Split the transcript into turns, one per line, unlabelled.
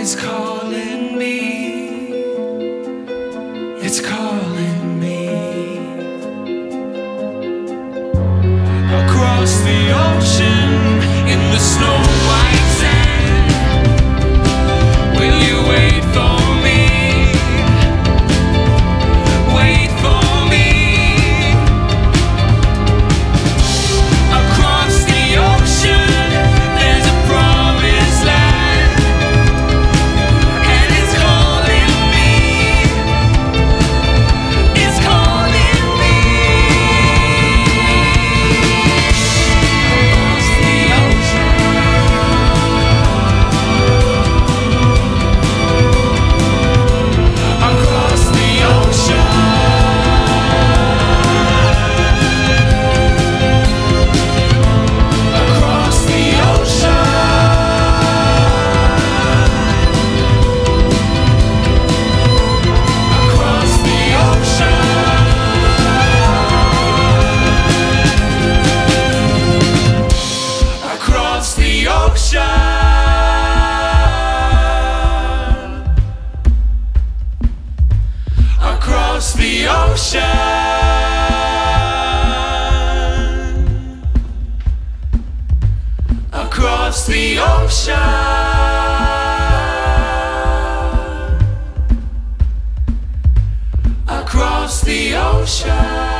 is calling me. It's calling me. Across the ocean in the snow white sand. Will you wait for me? Wait for me. Across the ocean there's a promised land, and it's calling me. It's calling me. Across the ocean. Across the ocean. Across the ocean. Across the ocean. Across the ocean. Across the ocean. Across the ocean. Across the ocean.